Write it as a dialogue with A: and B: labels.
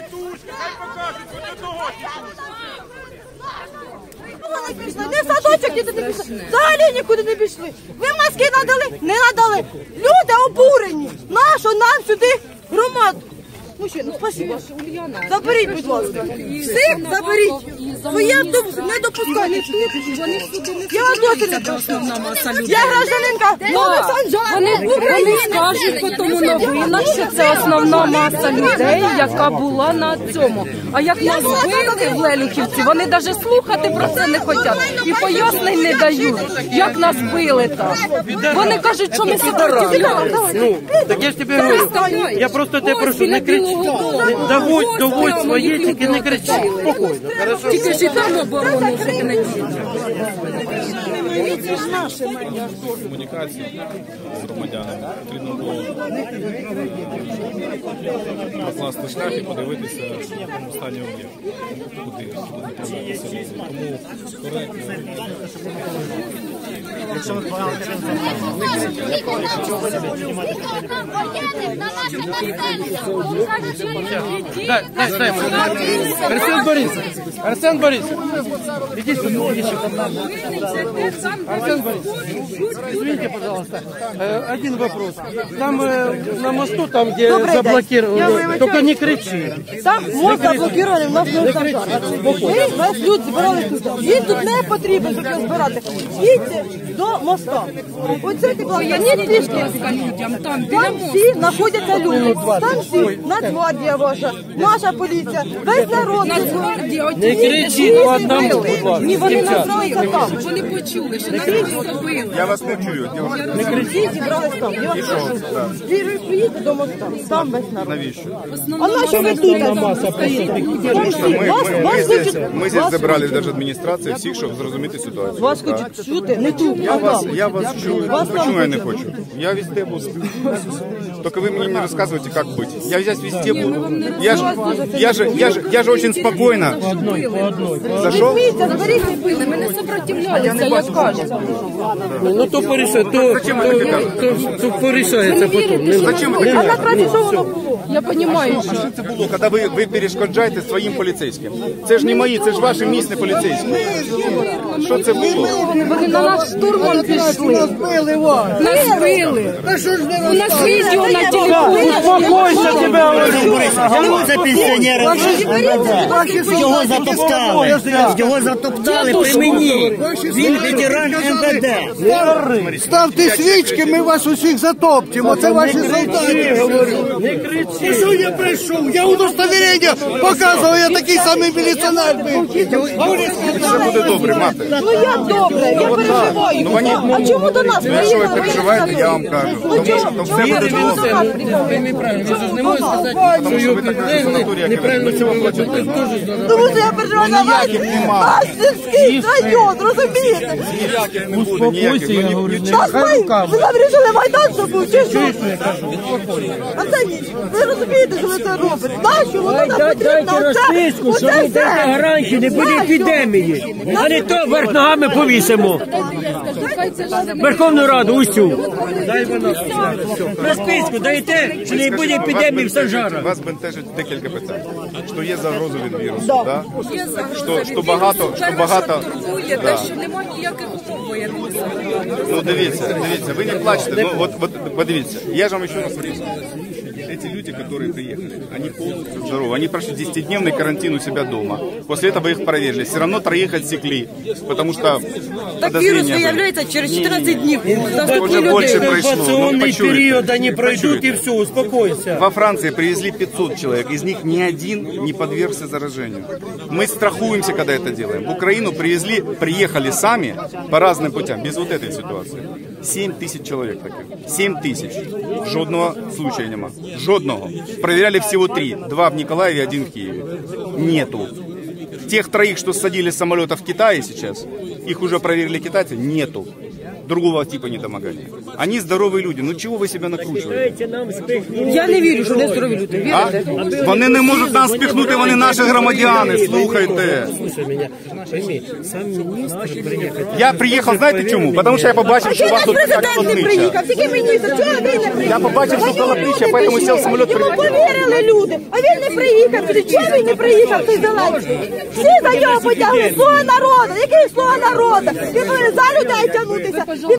A: Не в садочок нікуди не пішли, взагалі нікуди не пішли. Ви маски надали? Не надали. Люди обурені. Нащо нам сюди громаду? Мужчина, спасибо. Заберіть, будь ласка. Всіх заберіть. Свої автобуси не допускайте. Я вас досі не прошу. Я гражданинка Нових Санжар.
B: Вони скажуть по тому новинах, що це основна маса людей, яка була на цьому. А як нас били в Лелюхівці, вони навіть слухати про це не хочуть. І пояснень не дають, як нас били там. Вони кажуть, що ми сепаратисти.
C: Ну, так я ж тебе говорю, я просто тебе прошу, не кричи. Доводь своє, тільки не кричи. Спокійно, хорошо?
B: Тільки ж і там оборону, що ти не дієш.
D: Комунікації з громадянами потрібно було прокласти шлях і подивитися, в якому стані об'єкт, куди направлятися. Тому коректно.
C: Арсен Борисович, иди сюда, Арсен Борисович, извините, пожалуйста, один вопрос. Там на мосту, там где заблокировали, только не кричи.
A: Там мост заблокований, в нас не Санжар. Нас люди збирали тут. Він тут не потрібен, щоб його збирати. Їдьте до моста. Оце ти була, ні пішки. Там всі знаходяться люди. Там всі, Нацгвардія ваша, наша поліція, весь народ.
C: Не кричи по одному, будь ласка.
A: Ні, вони називаються там.
B: Вони почули, що нас били.
D: Я вас не чую.
A: Не кричіть, зібрались там. Я вас прошу. Ви приїдете до моста, там весь народ.
D: Навіщо?
A: А нащо ви тут стоїте?
D: Ми здесь забрали даже адміністрації всіх, щоб зрозуміти ситуацію.
A: Вас хочуть чути, не тут, а там.
D: Я вас чую, почему я не хочу? Я везде буду. Только вы мне не рассказывайте, как быть. Я здесь везде буду. Я же очень спокойно. Зашел?
B: Ми не сопротивлялися, як кажуть.
C: Ну то порішається потім.
D: Зачем
A: А
D: это?
A: насправді що воно було?
B: Я розумію, що...
D: Це було, коли ви перешкоджаєте своїм поліцейським. Це ж не мої, це ж ваші місні поліцейські. Що це було?
B: Вони на наш штурмом пішли. Нас били. У нас відео на телефоні.
C: Успокойся, тебе говорю.
E: Чому це пенсіонери? Його затоптали. Його затоптали при мені. Він ветеран МВД.
F: Ставте свічки, ми вас усіх затопчемо. Це ваші солдати.
C: Не кричи.
F: Що я прийшов? Я удостовірення показував, я такий самий міліціонер був.
D: Все буде добре, мати.
A: Ну як добре, я переживаю. А чому до нас
D: Якщо ви
A: приїхали?
D: переживаєте, я вам кажу. Тому що все буде добре.
C: Він неправильно, він ж не може сказати, що його неправильно цього платять.
A: Тому що я переживаю на вас. Наш сільський район, розумієте?
C: Успокойся, я говорю, не хай руками.
A: Ви вирішили Майдан, щоб був, чи що? А це ні. Ви розумієте, що ви це робите? Нащо воно нам потрібно?
E: Дайте розписку, що ви даєте гарантії, не буде епідемії. А не то верх ногами повісимо. Верховну Раду усю. Розписку даєте, що не буде епідемії в Санжарах.
D: Вас бентежить декілька питань. Що є загроза від вірусу, да? Що багато...
B: Те, що немає ніяких умов воєнних.
D: Ну дивіться, ви не плачете, ну вот подивіться, я же вам еще раз говорю. Эти люди, которые приехали, они полностью здоровы. Они прошли 10-дневный карантин у себя дома. После этого их проверили. Все равно 3 отсекли, потому что
A: Так вирус виявляется через 14 дней.
D: Уже больше прошло.
C: Инкубационный период, они пройдут и все, успокойся.
D: Во Франции привезли 500 человек, из них ни один не подвергся заражению. Мы страхуемся, когда это делаем. В Украину приехали сами по разным путям, без вот этой ситуации. 7 тысяч человек таких. 7 тысяч. Жодного случая нема. Жодного. Проверяли всего 3. 2 в Николаеве, 1 в Киеве. Нету. Тех 3, что садили с самолета в Китае сейчас, их уже проверили китайцы, нету. Другого типа недомогания. Они здоровые люди. Ну чего вы себя накручиваете?
A: Я не вірю, що вони здорові люди. Вірите?
D: Вони не можуть нас спихнути, вони наші громадяни. Слухайте.
C: Слушай меня, пойми, сам министр приехал.
D: Я приїхав, знаєте чому? Тому що я побачив, що у вас тут така
A: Президент не
D: колотнича.
A: приїхав, тільки міністр, чого він не приїхав?
D: Я побачив, що колотнича, поэтому сел в самоліт.
A: Йому повірили люди, а він не приїхав. приїхав сюди. Чому він не приїхав цей Зеленський? Всі за нього потягли. Слуга народу. Який слуга народу? Він повинен за людей тягнутися.